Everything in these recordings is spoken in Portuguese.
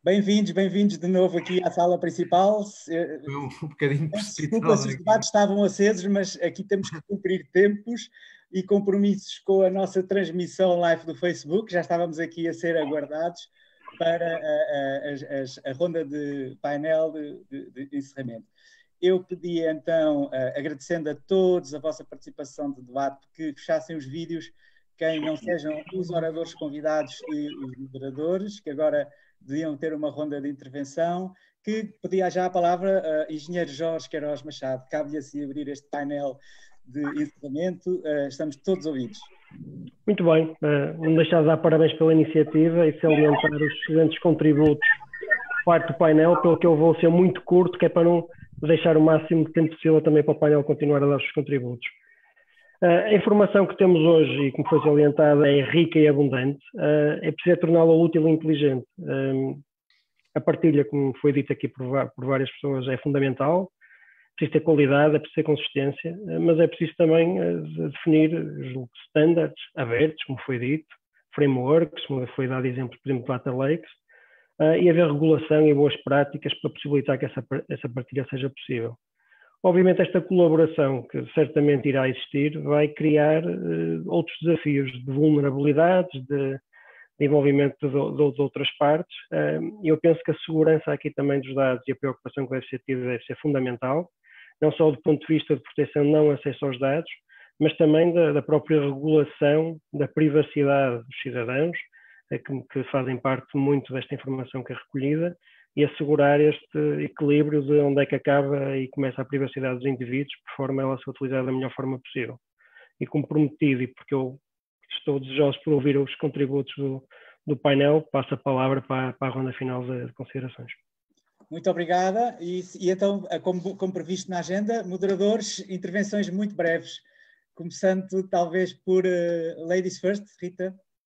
Bem-vindos de novo aqui à sala principal. Foi um bocadinho Desculpa se os debates estavam acesos, mas aqui temos que cumprir tempos e compromissos com a nossa transmissão live do Facebook. Já estávamos aqui a ser aguardados para a ronda de painel de encerramento. Eu pedi então, agradecendo a todos a vossa participação de debate, que fechassem os vídeos, quem não sejam os oradores convidados e os moderadores, que agora deviam ter uma ronda de intervenção, que pedia já a palavra a engenheiro Jorge Queiroz Machado. Cabe-lhe assim abrir este painel de encerramento. Estamos todos ouvidos. Muito bem. Não deixar de dar parabéns pela iniciativa e salientar os excelentes contributos por parte do painel, pelo que eu vou ser muito curto, que é para não deixar o máximo de tempo possível também para o painel continuar a dar os seus contributos. A informação que temos hoje, e como foi salientada, é rica e abundante. É preciso torná-la útil e inteligente. A partilha, como foi dito aqui por várias pessoas, é fundamental. É preciso ter qualidade, é preciso ter consistência, mas é preciso também definir standards abertos, como foi dito, frameworks, como foi dado exemplo, por exemplo, Data Lakes, e haver regulação e boas práticas para possibilitar que essa partilha seja possível. Obviamente, esta colaboração, que certamente irá existir, vai criar outros desafios de vulnerabilidades, de envolvimento de outras partes. E eu penso que a segurança aqui também dos dados e a preocupação que deve ser tida deve ser fundamental, não só do ponto de vista de proteção não acesso aos dados, mas também da própria regulação da privacidade dos cidadãos, que fazem parte muito desta informação que é recolhida, e assegurar este equilíbrio de onde é que acaba e começa a privacidade dos indivíduos, por forma a ela ser utilizada da melhor forma possível. E como prometido, e porque eu estou desejoso por ouvir os contributos do painel, passo a palavra para a ronda final de considerações. Muito obrigada. E então, como previsto na agenda, moderadores, intervenções muito breves, começando talvez por Ladies First, Rita.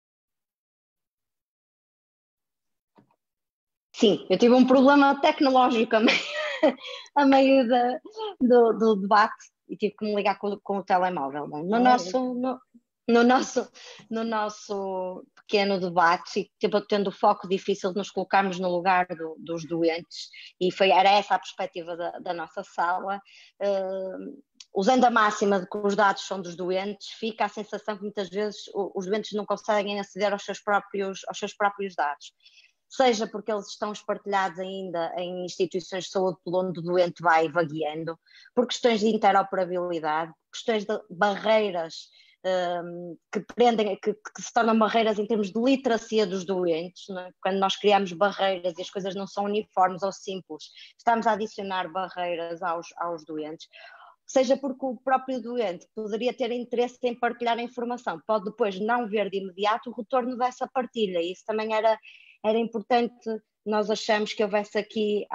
Sim, eu tive um problema tecnológico a meio do debate e tive que me ligar com o telemóvel. No nosso pequeno debate, tendo o foco difícil de nos colocarmos no lugar dos doentes, e era essa a perspectiva da nossa sala, usando a máxima de que os dados são dos doentes, fica a sensação que muitas vezes os doentes não conseguem aceder aos seus próprios dados. Seja porque eles estão espartilhados ainda em instituições de saúde por onde o doente vai vagueando, por questões de interoperabilidade, questões de barreiras que se tornam barreiras em termos de literacia dos doentes, não é? Quando nós criamos barreiras e as coisas não são uniformes ou simples, estamos a adicionar barreiras aos doentes. Seja porque o próprio doente poderia ter interesse em partilhar a informação, pode depois não ver de imediato o retorno dessa partilha, e isso também era importante. Nós achamos que houvesse aqui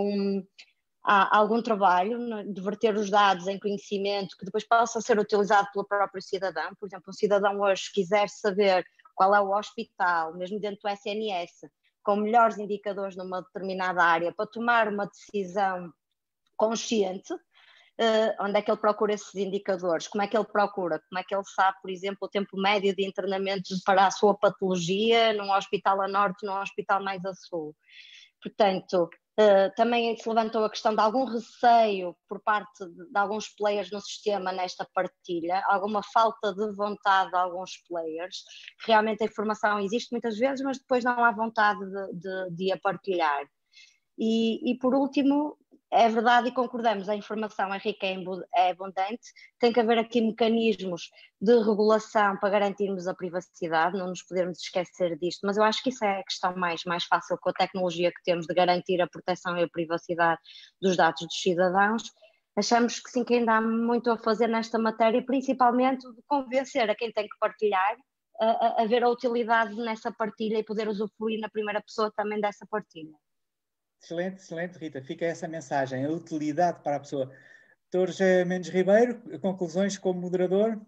algum trabalho, né, de verter os dados em conhecimento que depois possa ser utilizado pelo próprio cidadão. Por exemplo, um cidadão hoje quiser saber qual é o hospital, mesmo dentro do SNS, com melhores indicadores numa determinada área, para tomar uma decisão consciente. Onde é que ele procura esses indicadores? Como é que ele procura? Como é que ele sabe, por exemplo, o tempo médio de internamento para a sua patologia num hospital a norte, num hospital mais a sul? Portanto, também se levantou a questão de algum receio por parte de alguns players no sistema nesta partilha, alguma falta de vontade de alguns players. Realmente a informação existe muitas vezes, mas depois não há vontade de a partilhar. E por último, é verdade e concordamos, a informação é rica e é abundante, tem que haver aqui mecanismos de regulação para garantirmos a privacidade, não nos podemos esquecer disto, mas eu acho que isso é a questão mais fácil com a tecnologia que temos de garantir a proteção e a privacidade dos dados dos cidadãos. Achamos que sim, que ainda há muito a fazer nesta matéria, principalmente de convencer a quem tem que partilhar a ver a utilidade nessa partilha e poder usufruir na primeira pessoa também dessa partilha. Excelente, Rita. Fica essa mensagem, a utilidade para a pessoa. Dr. José Mendes Ribeiro, conclusões como moderador?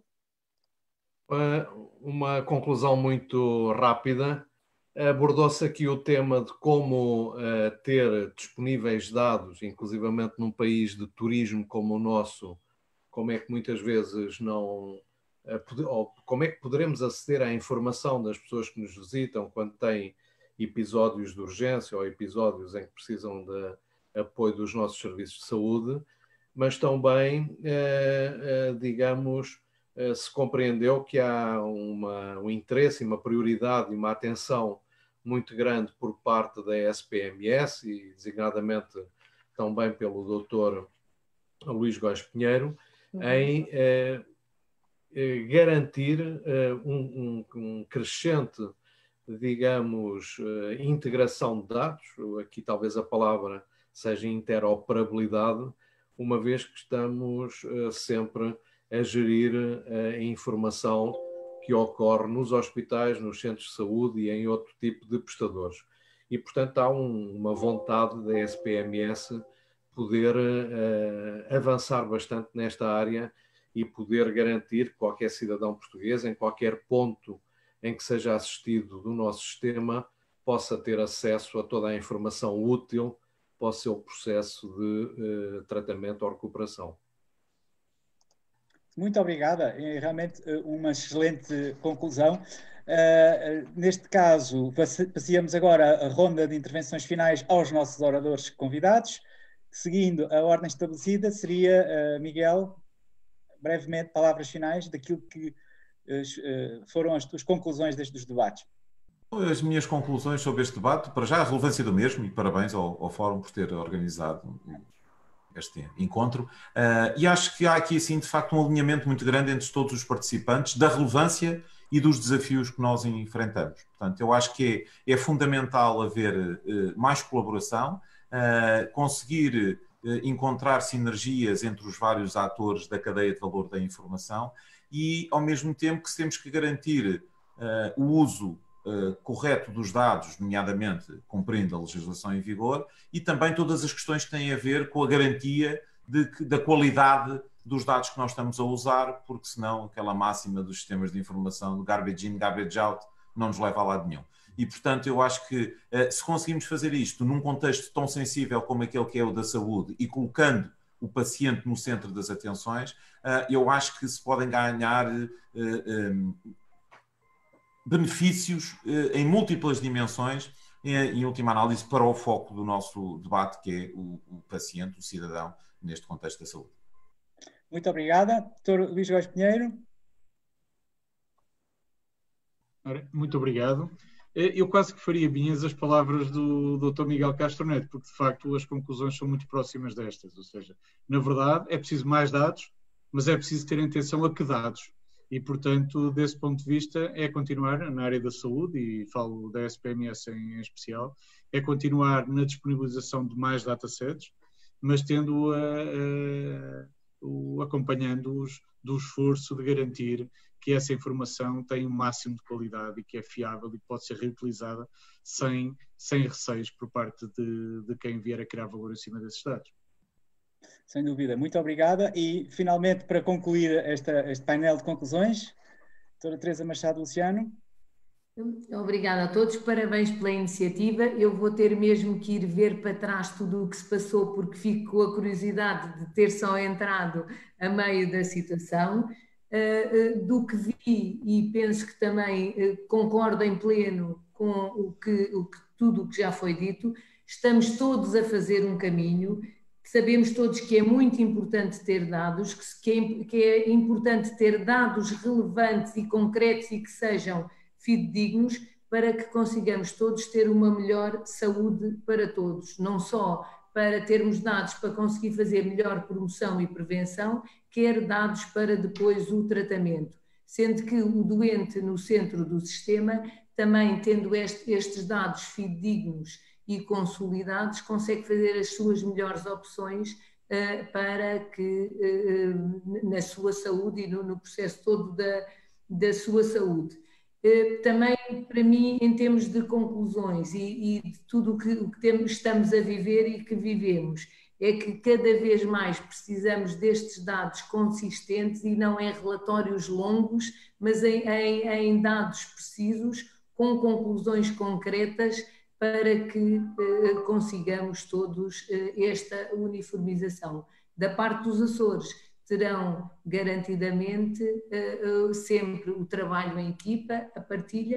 Uma conclusão muito rápida. Abordou-se aqui o tema de como ter disponíveis dados, inclusivamente num país de turismo como o nosso, como é que muitas vezes não... ou como é que poderemos aceder à informação das pessoas que nos visitam quando têm episódios de urgência ou episódios em que precisam de apoio dos nossos serviços de saúde, mas também, digamos, se compreendeu que há um interesse, uma prioridade e uma atenção muito grande por parte da SPMS e designadamente também pelo Dr. Luís Góes Pinheiro, em garantir um crescente, digamos, integração de dados, aqui talvez a palavra seja interoperabilidade, uma vez que estamos sempre a gerir a informação que ocorre nos hospitais, nos centros de saúde e em outro tipo de prestadores. E, portanto, há uma vontade da SPMS poder avançar bastante nesta área e poder garantir que qualquer cidadão português, em qualquer ponto em que seja assistido do nosso sistema, possa ter acesso a toda a informação útil para o seu processo de tratamento ou recuperação. Muito obrigada, é realmente uma excelente conclusão. Neste caso, passeamos agora a ronda de intervenções finais aos nossos oradores convidados. Seguindo a ordem estabelecida, seria, Miguel, brevemente, palavras finais daquilo que foram as tuas conclusões dos debates. As minhas conclusões sobre este debate, para já a relevância do mesmo, e parabéns ao Fórum por ter organizado este encontro, e acho que há aqui, assim, de facto, um alinhamento muito grande entre todos os participantes da relevância e dos desafios que nós enfrentamos. Portanto, eu acho que é fundamental haver mais colaboração, conseguir encontrar sinergias entre os vários atores da cadeia de valor da informação e, ao mesmo tempo, que temos que garantir o uso correto dos dados, nomeadamente cumprindo a legislação em vigor, e também todas as questões que têm a ver com a garantia da qualidade dos dados que nós estamos a usar, porque senão aquela máxima dos sistemas de informação, do garbage in, garbage out, não nos leva a lado nenhum. E, portanto, eu acho que se conseguimos fazer isto num contexto tão sensível como aquele que é o da saúde e colocando o paciente no centro das atenções, eu acho que se podem ganhar benefícios em múltiplas dimensões, em última análise, para o foco do nosso debate, que é o paciente, o cidadão, neste contexto da saúde. Muito obrigada. Dr. Luís Góes Pinheiro. Muito obrigado. Eu quase que faria minhas as palavras do Dr. Miguel Castro Neto, porque de facto as conclusões são muito próximas destas, ou seja, na verdade é preciso mais dados, mas é preciso ter atenção a que dados. E, portanto, desse ponto de vista, é continuar na área da saúde, e falo da SPMS em especial, é continuar na disponibilização de mais datasets, mas tendo acompanhando-os do esforço de garantir que essa informação tem o máximo de qualidade e que é fiável e pode ser reutilizada sem receios por parte de quem vier a criar valor em cima desses dados. Sem dúvida. Muito obrigada. E, finalmente, para concluir este painel de conclusões, doutora Teresa Machado Luciano. Obrigada a todos, parabéns pela iniciativa. Eu vou ter mesmo que ir ver para trás tudo o que se passou, porque fico com a curiosidade de ter só entrado a meio da situação. Do que vi, e penso que também concordo em pleno com tudo o que já foi dito, estamos todos a fazer um caminho. Sabemos todos que é muito importante ter dados, que é importante ter dados relevantes e concretos e que sejam fidedignos para que consigamos todos ter uma melhor saúde para todos, não só para termos dados para conseguir fazer melhor promoção e prevenção, quer dados para depois o tratamento, sendo que o doente no centro do sistema, também tendo estes dados fidedignos e consolidados, consegue fazer as suas melhores opções para que na sua saúde e no processo todo da sua saúde. Também, para mim, em termos de conclusões e de tudo o que estamos a viver e que vivemos, é que cada vez mais precisamos destes dados consistentes e não em relatórios longos, mas em dados precisos, com conclusões concretas, para que consigamos todos esta uniformização. Da parte dos Açores, terão garantidamente sempre o trabalho em equipa, a partilha,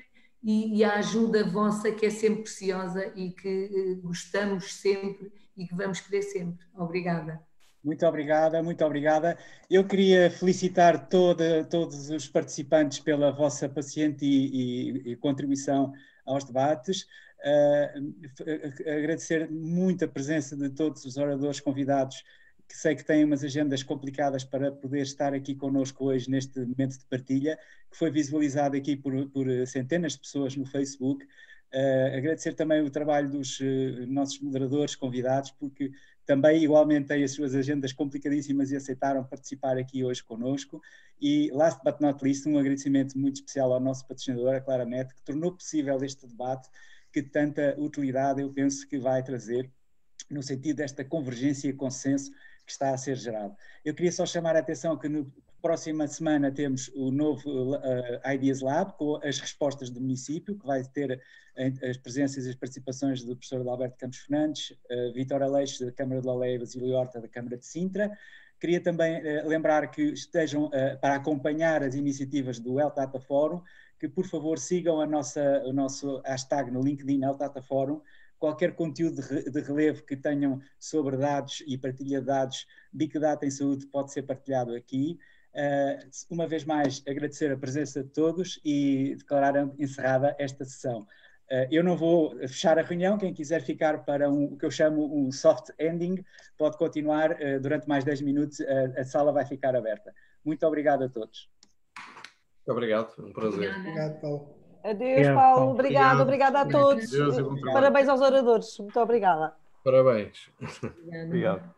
e a ajuda vossa, que é sempre preciosa e que gostamos sempre e que vamos querer sempre. Obrigada. Muito obrigada, muito obrigada. Eu queria felicitar todos os participantes pela vossa paciente e contribuição aos debates. Agradecer muito a presença de todos os oradores convidados, que sei que têm umas agendas complicadas para poder estar aqui connosco hoje neste momento de partilha, que foi visualizado aqui por centenas de pessoas no Facebook. Agradecer também o trabalho dos nossos moderadores convidados, porque também igualmente têm as suas agendas complicadíssimas e aceitaram participar aqui hoje connosco. E, last but not least, um agradecimento muito especial ao nosso patrocinador, a Claranet, que tornou possível este debate, que tanta utilidade eu penso que vai trazer, no sentido desta convergência e consenso que está a ser gerado. Eu queria só chamar a atenção que na próxima semana temos o novo Ideas Lab, com as respostas do município, que vai ter as presenças e as participações do professor Alberto Campos Fernandes, Vítor Aleixo, da Câmara de Lolé, e Basílio Horta, da Câmara de Sintra. Queria também lembrar que estejam para acompanhar as iniciativas do El Tata Fórum, que por favor sigam o nosso hashtag no LinkedIn El Tata Fórum. Qualquer conteúdo de relevo que tenham sobre dados e partilha de dados, Big Data em Saúde, pode ser partilhado aqui. Uma vez mais, agradecer a presença de todos e declarar encerrada esta sessão. Eu não vou fechar a reunião, quem quiser ficar para o que eu chamo um soft ending, pode continuar durante mais 10 minutos, a sala vai ficar aberta. Muito obrigado a todos. Muito obrigado, um prazer. Obrigado, Paulo. Adeus, Paulo. Obrigada a todos. Adeus, e bom trabalho. Parabéns aos oradores. Muito obrigada. Parabéns. Obrigada.